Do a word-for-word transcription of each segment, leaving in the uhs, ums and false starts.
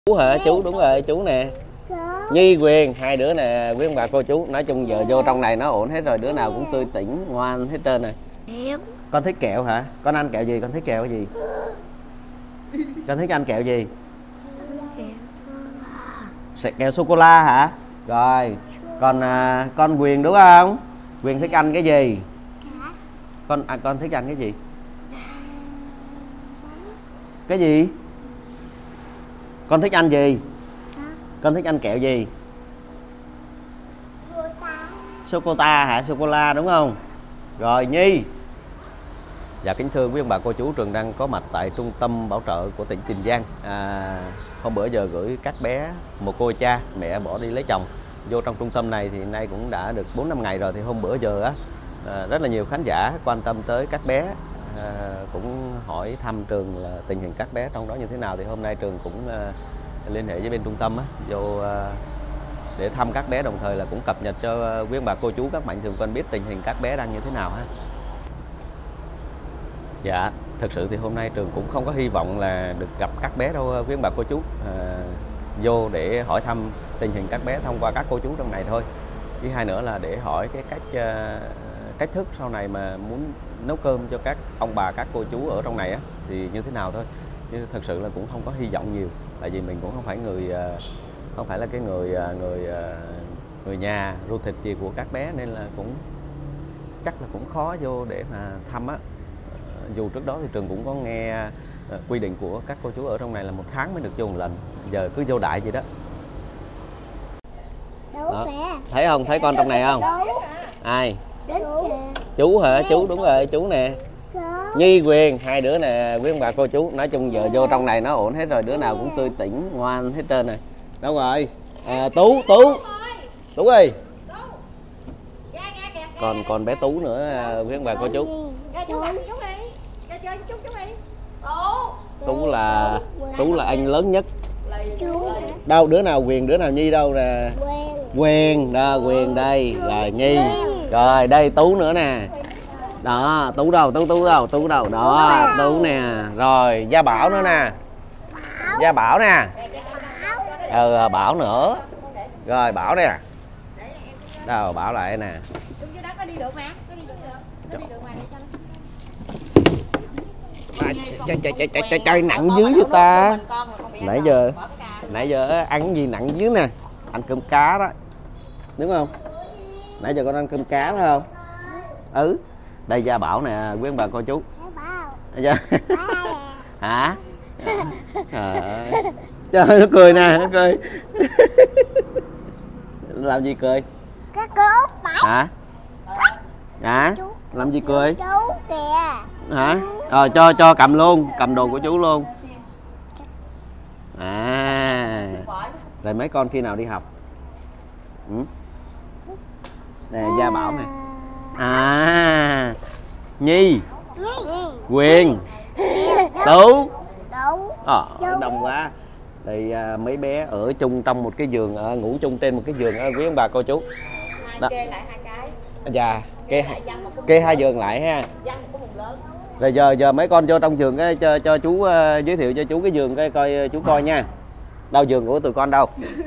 Chú hả? Chú đúng rồi, chú nè. Nhi, Quyền, hai đứa nè, với ông bà cô chú. Nói chung giờ vô trong này nó ổn hết rồi, đứa nào cũng tươi tỉnh, ngoan hết trơn này. Con thích kẹo hả? Con ăn kẹo gì? Con thích kẹo gì? Con thích ăn kẹo gì? Kẹo sô cô la hả? Rồi, còn à, con Quyền đúng không? Quyền thích ăn cái gì? Con à, con thích ăn cái gì? Cái gì? Con thích ăn gì? Con thích ăn kẹo gì? Sô cô ta hả? Sô cô la đúng không? Rồi Nhi. Dạ kính thưa quý ông bà cô chú, Trường đang có mặt tại trung tâm bảo trợ của tỉnh Tiền Giang. à, Hôm bữa giờ gửi các bé mồ côi cha mẹ bỏ đi lấy chồng vô trong trung tâm này thì nay cũng đã được bốn năm ngày rồi. Thì hôm bữa giờ á à, rất là nhiều khán giả quan tâm tới các bé, à, cũng hỏi thăm Trường là tình hình các bé trong đó như thế nào. Thì hôm nay Trường cũng à, liên hệ với bên trung tâm á, vô à, để thăm các bé, đồng thời là cũng cập nhật cho quý ông bà cô chú các mạnh thường quân biết tình hình các bé đang như thế nào ha. Dạ, thực sự thì hôm nay Trường cũng không có hy vọng là được gặp các bé đâu quý ông bà cô chú. à, Vô để hỏi thăm tình hình các bé thông qua các cô chú trong này thôi. Thứ hai nữa là để hỏi cái cách uh, cách thức sau này mà muốn nấu cơm cho các ông bà các cô chú ở trong này á thì như thế nào thôi. Chứ thực sự là cũng không có hy vọng nhiều, tại vì mình cũng không phải người uh, không phải là cái người uh, người uh, người nhà ruột thịt gì của các bé, nên là cũng chắc là cũng khó vô để mà thăm á. Dù trước đó thì Trường cũng có nghe uh, quy định của các cô chú ở trong này là một tháng mới được vô một lần, giờ cứ vô đại vậy đó. Đó. Thấy không? Thấy con trong này không? Ai? Chú hả? Chú đúng rồi, chú nè. Nhi, Quyền, hai đứa nè, với ông bà cô chú. Nói chung giờ vô trong này nó ổn hết rồi, đứa nào cũng tươi tỉnh, ngoan hết trơn này. Đâu rồi? À, Tú, Tú, Tú ơi. Còn còn bé Tú nữa với ông bà cô chú. Tú là Tú là anh lớn nhất. Đâu đứa nào Quyền, đứa nào Nhi đâu nè? Quyền, đó Quyền đây là Nhi. Rồi đây Tú nữa nè. Đó, Tú đâu? Tú Tú đâu? Tú đâu? Đó, Tú nè. Rồi Gia Bảo nữa nè. Gia Bảo nè. Ừ, Bảo nữa. Rồi Bảo nè. Đâu Bảo lại nè. Trời trời trời trời trời nặng dữ vậy ta. Nãy giờ nãy giờ ăn cái gì nặng dữ nè. Ăn cơm cá đó. Đúng không? Nãy giờ con ăn cơm cá phải không? Ừ. Đây Gia Bảo nè, quý ông bà cô chú. Dạ. Hả? À. Trời nó cười nè, nó cười. Làm gì cười? Cái cướp hả? Hả? Làm gì cười? Chú kìa. Hả? Rồi cho cho cầm luôn, cầm đồ của chú luôn. À. Rồi mấy con khi nào đi học? Ừ? Nè Gia Bảo nè. À. Nhi, Quyền, Tú. Ờ, đông quá. Thì à, mấy bé ở chung trong một cái giường, à, ngủ chung trên một cái giường à, quý ông bà cô chú. Đó. Kê lại hai cái. Dạ, kê, kê hai giường lại ha. Rồi giờ giờ mấy con vô trong giường cái cho cho chú uh, giới thiệu cho chú cái giường cái coi chú coi nha. Đâu giường của tụi con đâu?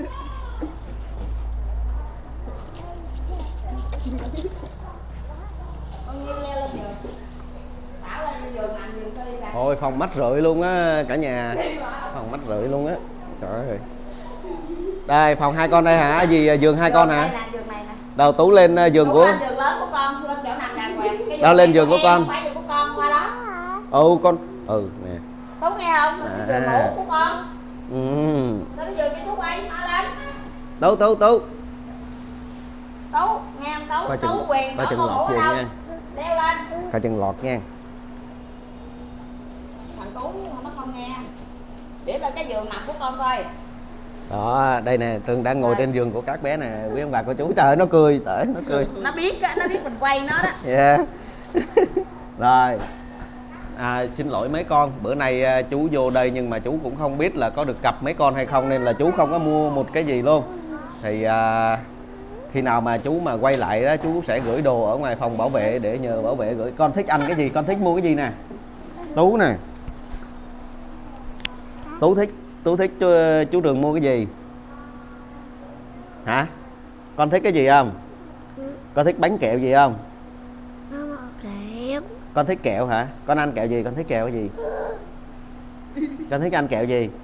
Thôi phòng mắt rượi luôn á cả nhà. Phòng mắt rượi luôn á. Trời ơi. Đây phòng hai con đây hả? Gì giường hai con hả? Đầu Tú lên giường của giường lớn của con, lên chỗ nằm đàng hoàng. Đâu lên giường của con? Phải giường của con qua đó. Ừ con. Ừ nè. Tú nghe không? À. Giường ngủ của con. Ừ. Lên giường cho Tú quay, nó lên. Tú Tú Tú. Tú, nghe không Tú? Tú Quyền coi chân lọt giường nha. Leo lên. Coi chân lọt nha. Thằng Tú nó không nghe. Để lên cái giường nằm của con coi. Đó, đây nè, Trường đang ngồi trên giường của các bé nè, quý ông bà cô chú. Trời ơi, nó cười, tệ, nó cười. Nó biết nó biết mình quay nó đó. Yeah. Rồi. À, xin lỗi mấy con, bữa nay chú vô đây nhưng mà chú cũng không biết là có được gặp mấy con hay không, nên là chú không có mua một cái gì luôn. Thì à, khi nào mà chú mà quay lại đó, chú sẽ gửi đồ ở ngoài phòng bảo vệ để nhờ bảo vệ gửi. Con thích ăn cái gì, con thích mua cái gì nè? Tú nè. Tú thích Tú thích chú, chú Trường mua cái gì? Hả? Con thích cái gì không? Con thích bánh kẹo gì không? Con thích kẹo hả? Con ăn kẹo gì? Con thích kẹo cái gì? Con thích ăn kẹo gì?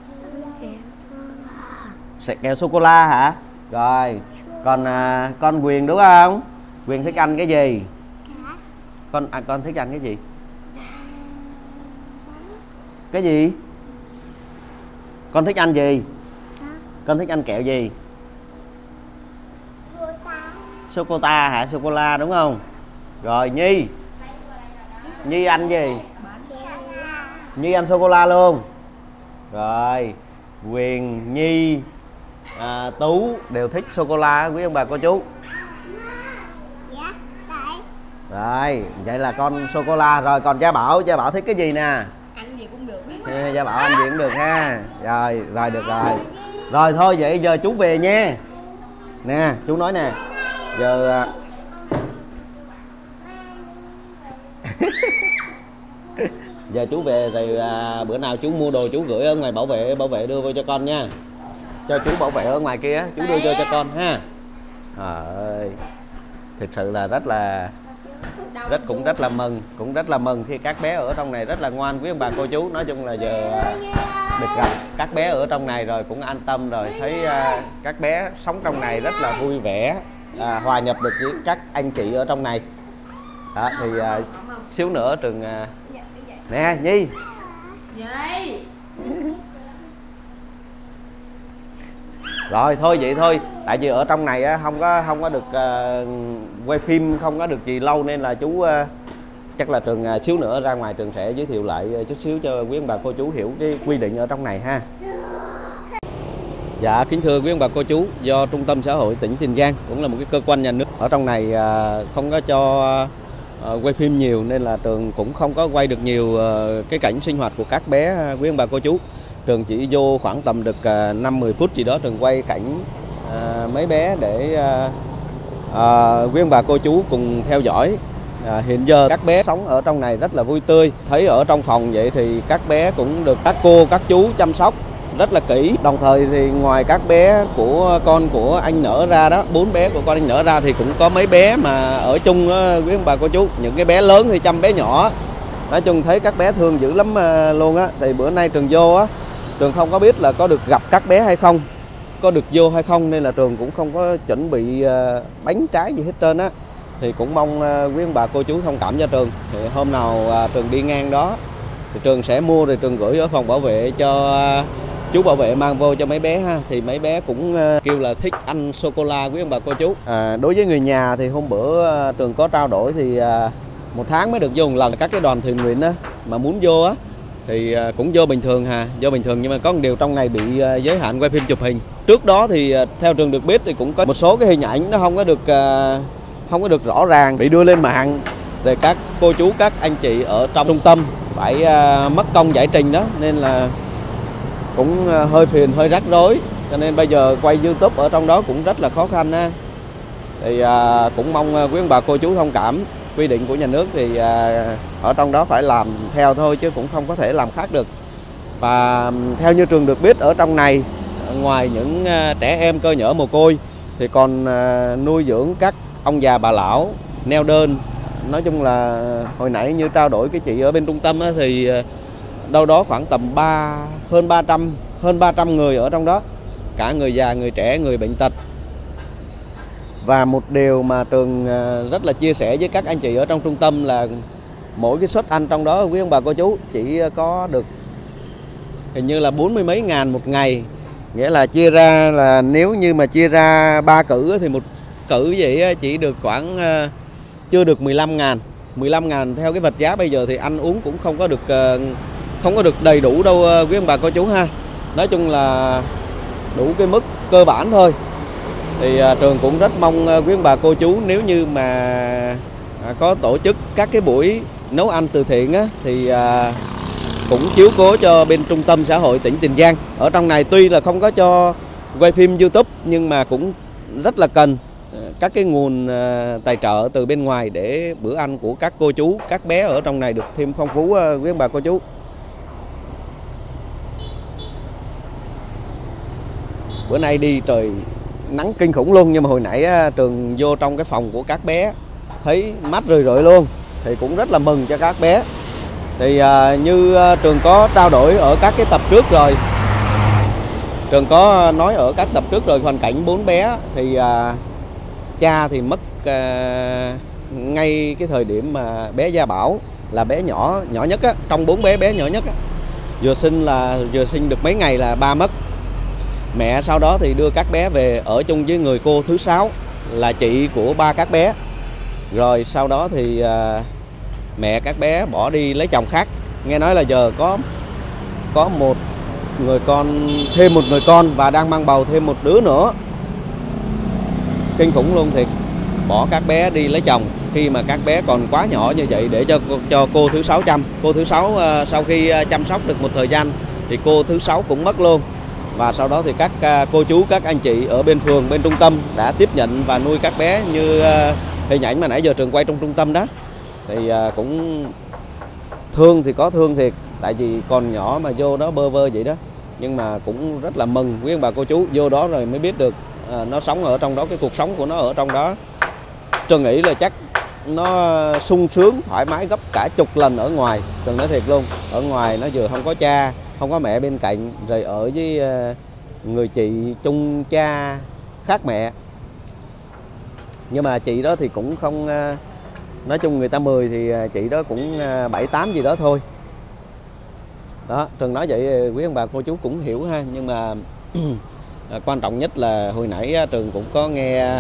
Kẹo sô cô la hả? Rồi. Còn à, con Quyền đúng không? Quyền thích ăn cái gì? Con à, con thích ăn cái gì? Cái gì? Con thích ăn gì? Con thích ăn kẹo gì? Sô cô ta hả? Sô cô la đúng không? Rồi Nhi. Nhi ăn gì? Nhi ăn sô cô la luôn. Rồi Quyền, Nhi, à, Tú đều thích sô cô la quý ông bà cô chú. Rồi vậy là con sô cô la. Rồi còn Gia Bảo, Gia Bảo thích cái gì nè? Ăn gì cũng được. Gia Bảo ăn gì cũng được ha. Rồi rồi được rồi. Rồi thôi vậy giờ chú về nha. Nè chú nói nè. Giờ giờ chú về thì à, bữa nào chú mua đồ chú gửi ở ngoài bảo vệ, bảo vệ đưa vô cho con nha. Cho chú bảo vệ ở ngoài kia chú đưa vô cho con ha. Trời ơi, thực sự là rất là rất cũng rất là mừng, cũng rất là mừng khi các bé ở trong này rất là ngoan quý ông bà cô chú. Nói chung là giờ được gặp các bé ở trong này rồi cũng an tâm rồi, thấy uh, các bé sống trong này rất là vui vẻ, uh, hòa nhập được với các anh chị ở trong này. Đó, thì uh, xíu nữa Trường uh... nè Nhi. Rồi thôi vậy thôi, tại vì ở trong này á, không có không có được uh, quay phim, không có được gì lâu nên là chú uh, chắc là Trường uh, xíu nữa ra ngoài Trường sẽ giới thiệu lại uh, chút xíu cho quý ông bà cô chú hiểu cái quy định ở trong này ha. Dạ kính thưa quý ông bà cô chú, do Trung tâm Xã hội tỉnh Tiền Giang cũng là một cái cơ quan nhà nước ở trong này uh, không có cho uh, quay phim nhiều nên là Trường cũng không có quay được nhiều uh, cái cảnh sinh hoạt của các bé uh, quý ông bà cô chú. Trường chỉ vô khoảng tầm được năm mười phút gì đó Trường quay cảnh à, mấy bé để à, à, quý ông bà cô chú cùng theo dõi. À, hiện giờ các bé sống ở trong này rất là vui tươi. Thấy ở trong phòng vậy thì các bé cũng được các cô, các chú chăm sóc rất là kỹ. Đồng thời thì ngoài các bé của con của anh Nở ra đó, bốn bé của con anh Nở ra thì cũng có mấy bé mà ở chung đó, quý ông bà cô chú. Những cái bé lớn thì chăm bé nhỏ. Nói chung thấy các bé thương dữ lắm luôn á. Thì bữa nay Trường vô á, Trường không có biết là có được gặp các bé hay không, có được vô hay không nên là Trường cũng không có chuẩn bị uh, bánh trái gì hết trơn á. Thì cũng mong uh, quý ông bà cô chú thông cảm cho Trường. Thì hôm nào uh, Trường đi ngang đó thì Trường sẽ mua rồi Trường gửi ở phòng bảo vệ cho uh, chú bảo vệ mang vô cho mấy bé ha. Thì mấy bé cũng uh, kêu là thích ăn sô cô la quý ông bà cô chú. À, đối với người nhà thì hôm bữa uh, Trường có trao đổi thì uh, một tháng mới được vô một lần. Các cái đoàn thiện nguyện á mà muốn vô á thì cũng vô bình thường hà, vô bình thường nhưng mà có một điều trong này bị giới hạn quay phim chụp hình. Trước đó thì theo Trường được biết thì cũng có một số cái hình ảnh nó không có được không có được rõ ràng bị đưa lên mạng, rồi các cô chú các anh chị ở trong trung tâm phải mất công giải trình đó nên là cũng hơi phiền hơi rắc rối, cho nên bây giờ quay YouTube ở trong đó cũng rất là khó khăn ha. Thì cũng mong quý ông bà cô chú thông cảm. Quy định của nhà nước thì ở trong đó phải làm theo thôi chứ cũng không có thể làm khác được. Và theo như Trường được biết ở trong này ngoài những trẻ em cơ nhở mồ côi thì còn nuôi dưỡng các ông già bà lão neo đơn. Nói chung là hồi nãy như trao đổi cái chị ở bên trung tâm thì đâu đó khoảng tầm ba hơn ba trăm hơn ba trăm người ở trong đó, cả người già, người trẻ, người bệnh tật. Và một điều mà Trường rất là chia sẻ với các anh chị ở trong trung tâm là mỗi cái suất ăn trong đó quý ông bà cô chú chỉ có được hình như là bốn mươi mấy ngàn một ngày. Nghĩa là chia ra là nếu như mà chia ra ba cử thì một cử vậy chỉ được khoảng chưa được mười lăm ngàn. mười lăm ngàn theo cái vật giá bây giờ thì ăn uống cũng không có được không có được đầy đủ đâu quý ông bà cô chú ha. Nói chung là đủ cái mức cơ bản thôi. Thì à, Trường cũng rất mong à, quý ông bà cô chú nếu như mà à, có tổ chức các cái buổi nấu ăn từ thiện á, thì à, cũng chiếu cố cho bên Trung tâm Xã hội tỉnh Tiền Giang. Ở trong này tuy là không có cho quay phim YouTube nhưng mà cũng rất là cần các cái nguồn à, tài trợ từ bên ngoài để bữa ăn của các cô chú, các bé ở trong này được thêm phong phú à, quý ông bà cô chú. Bữa nay đi trời nắng kinh khủng luôn, nhưng mà hồi nãy á, Trường vô trong cái phòng của các bé thấy mát rười rượi luôn, thì cũng rất là mừng cho các bé. Thì à, như à, Trường có trao đổi ở các cái tập trước rồi, Trường có nói ở các tập trước rồi, hoàn cảnh bốn bé thì à, cha thì mất à, ngay cái thời điểm mà bé Gia Bảo là bé nhỏ nhỏ nhất á, trong bốn bé bé nhỏ nhất á, vừa sinh là vừa sinh được mấy ngày là ba mất. Mẹ sau đó thì đưa các bé về ở chung với người cô thứ sáu là chị của ba các bé. Rồi sau đó thì à, mẹ các bé bỏ đi lấy chồng khác. Nghe nói là giờ có có một người con, thêm một người con và đang mang bầu thêm một đứa nữa. Kinh khủng luôn thiệt. Bỏ các bé đi lấy chồng khi mà các bé còn quá nhỏ như vậy để cho cho cô thứ sáu chăm. Cô thứ sáu uh, sau khi chăm sóc được một thời gian thì cô thứ sáu cũng mất luôn. Và sau đó thì các uh, cô chú, các anh chị ở bên phường, bên trung tâm đã tiếp nhận và nuôi các bé như uh, hình ảnh mà nãy giờ Trường quay trong trung tâm đó. Thì uh, cũng thương thì có thương thiệt, tại vì còn nhỏ mà vô đó bơ vơ vậy đó. Nhưng mà cũng rất là mừng quý ông bà cô chú, vô đó rồi mới biết được à, nó sống ở trong đó, cái cuộc sống của nó ở trong đó. Trường nghĩ là chắc nó sung sướng, thoải mái gấp cả chục lần ở ngoài. Trường nói thiệt luôn, ở ngoài nó vừa không có cha, không có mẹ bên cạnh, rồi ở với uh, người chị chung cha khác mẹ. Nhưng mà chị đó thì cũng không, uh, nói chung người ta mười thì chị đó cũng bảy tám gì đó thôi. Đó, Trường nói vậy quý ông bà cô chú cũng hiểu ha. Nhưng mà quan trọng nhất là hồi nãy Trường cũng có nghe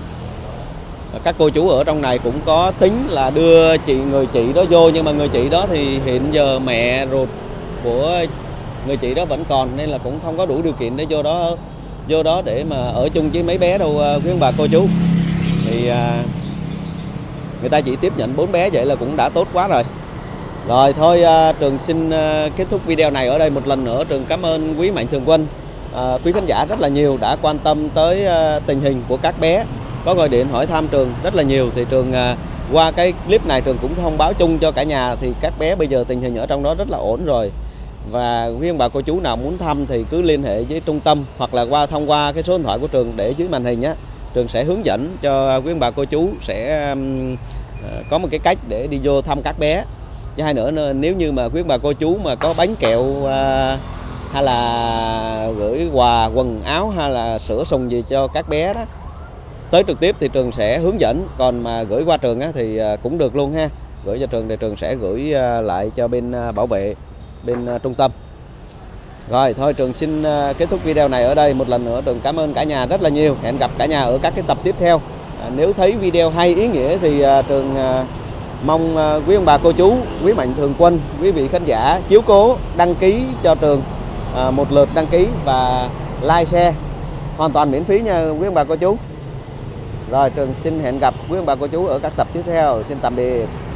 các cô chú ở trong này cũng có tính là đưa chị người chị đó vô. Nhưng mà người chị đó thì hiện giờ mẹ ruột của người chị đó vẫn còn, nên là cũng không có đủ điều kiện để vô đó vô đó để mà ở chung với mấy bé đâu quý ông bà cô chú. Thì người ta chỉ tiếp nhận bốn bé vậy là cũng đã tốt quá rồi. Rồi thôi uh, Trường xin uh, kết thúc video này ở đây. Một lần nữa Trường cảm ơn quý mạnh thường quân, uh, quý khán giả rất là nhiều đã quan tâm tới uh, tình hình của các bé, có gọi điện hỏi thăm Trường rất là nhiều. Thì Trường uh, qua cái clip này Trường cũng thông báo chung cho cả nhà, thì các bé bây giờ tình hình ở trong đó rất là ổn rồi. Và quý ông bà cô chú nào muốn thăm thì cứ liên hệ với trung tâm hoặc là qua thông qua cái số điện thoại của Trường để dưới màn hình á. Trường sẽ hướng dẫn cho quý ông bà cô chú sẽ um, uh, có một cái cách để đi vô thăm các bé. Với hai nữa, nếu như mà quý bà cô chú mà có bánh kẹo à, hay là gửi quà quần áo hay là sữa sùng gì cho các bé đó, tới trực tiếp thì Trường sẽ hướng dẫn. Còn mà gửi qua Trường á, thì cũng được luôn ha. Gửi cho Trường thì Trường sẽ gửi lại cho bên bảo vệ, bên trung tâm. Rồi thôi Trường xin kết thúc video này ở đây. Một lần nữa Trường cảm ơn cả nhà rất là nhiều. Hẹn gặp cả nhà ở các cái tập tiếp theo. à, Nếu thấy video hay, ý nghĩa thì Trường mong quý ông bà cô chú, quý mạnh thường quân, quý vị khán giả chiếu cố đăng ký cho Trường à, một lượt đăng ký và like share hoàn toàn miễn phí nha quý ông bà cô chú. Rồi Trường xin hẹn gặp quý ông bà cô chú ở các tập tiếp theo. Xin tạm biệt.